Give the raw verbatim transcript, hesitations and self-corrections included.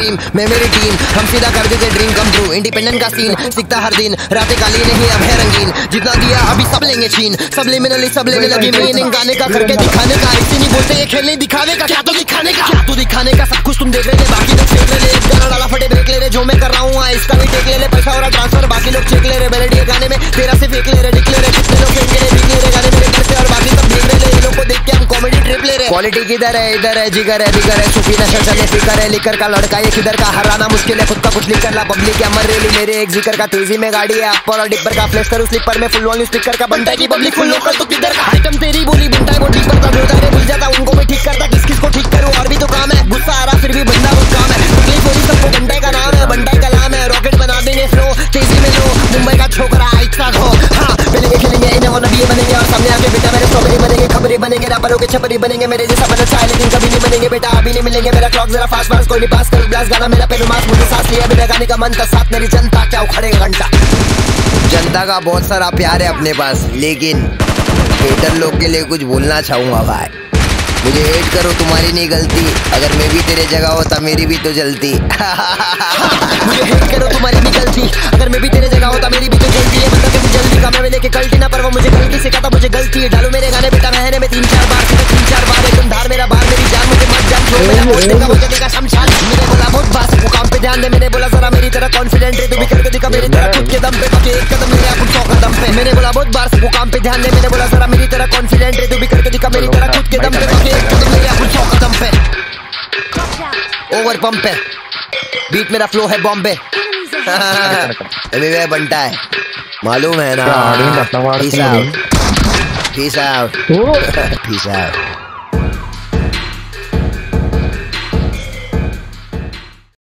Dream मैं मेरी team हम सीधा कर देते ड्रीम कम ट्रू। इंडिपेंडेंट का सीन सीखता हर दिन, रातें काली नहीं अब है रंगीन। जितना दिया अभी सब लेंगे छीन, सब लिमिनली सब लेने लगे मीनिंग। गाने का करके दिखाने का, इसे नहीं बोलते ये खेलने दिखाने का। क्या तो दिखाने का, क्या तो दिखाने का, सब कुछ तुम देख रहे थे बाकी लोग देख रहे। एक गाना डाला फटे ब्रेक ले रहे, जो मैं कर रहा हूँ इसका भी टेक ले ले। पैसा और ट्रांसफर बाकी लोग चेक ले रहे। मेलोडी गाने में तेरा से फेंक ले रहे, डिक्लेयर रहे। कितने लोग फेंक ले बिक ले रहे गाने मेरे घर से और बाकी सब देख रहे। ये लोग को देख के हम कॉमेडी ट्रिप ले रहे। क्वालिटी किधर है, इधर है, जिगर है बिगर है, सुफी नशा चले फिकर है। लिकर का लड़का ये किधर का, हराना मुश्किल है, खुद का कुछ लिख कर ला। पब्लिक है मर रेली मेरे एक जिक्र का, तेजी में गाड़ी है अपर और डिपर का। फ्लेक्स करूं स्लीपर में फुल वॉल्यूम स्पीकर का। बनता की पब्लिक फुल लोकल तो किधर का। आइटम तेरी बोली बनता है वो ठीक करता, बोलता है भूल जाता उनको मैं ठीक करता। किस किस को ठीक करूं और भी तो काम है, गुस्सा आ रहा फिर भी बंदा वो काम है। तकलीफ होगी सबको, बंटाई का नाम है, बंटाई का नाम है। रॉकेट बना देंगे फ्लो तेजी में लो, मुंबई का छोकरा इच्छा हो। हाँ पहले खेलेंगे इन्हें और नबी बनेंगे, और सामने आके बेटा मेरे स्ट्रॉबेरी बनेंगे, खबरी बनेंगे, रैपरों के छपरी बनेंगे। मेरे जैसा बनना चाहे लेकिन कभी नहीं बनेंगे बेटा, अभी नहीं मिलेंगे। मेरा क्लॉक जरा फास्ट फास्ट कोई नहीं पास कर ग्लास गाना मेरा पेन मास। मुझे सांस लिया बिना गाने का मन था साथ मेरी जनता क्या उखड़ेगा घंटा। जनता का बहुत सारा प्यार है अपने पास, लेकिन हेटर लोग के लिए कुछ बोलना चाहूंगा भाई। मुझे हेट करो तुम्हारी नहीं गलती, अगर मैं भी तेरे जगह होता मेरी भी तो जलती। मुझे हेट करो तुम्हारी नहीं गलती, अगर मैं भी तेरे जगह होता मेरी भी तो जलती है। मतलब कि जल्दी का मैं लेके गलती ना, पर वो मुझे गलती सिखाता मुझे गलती है। डालो मेरे गाने बेटा महीने में तीन चार बार, तीन चार बार एकदम धार मेरा बार मेरी जान। मुझे मत जान जो मेरा वोट देगा वो जगह शमशान। मैंने बोला बहुत बात वो काम पे ध्यान दे, मैंने बोला जरा मेरी तरह कॉन्फिडेंट है, तू भी करके दिखा मेरी तरह खुद के दम पे। बाकी एक कदम मेरे अपन सौ कदम पे। मैंने बोला बहुत बार वो काम पे ध्यान दे, मैंने बोला जरा मेरी तरह कॉन्फिडेंट है, तू भी करके दिखा मेरी तरह खुद के दम पे। बाकी एक कदम मेरे अपन सौ कदम पे। ओवर पंप पे बीट मेरा फ्लो है बॉम्बे। एनीवे बनता है मालूम है ना। Peace out, peace out, peace out.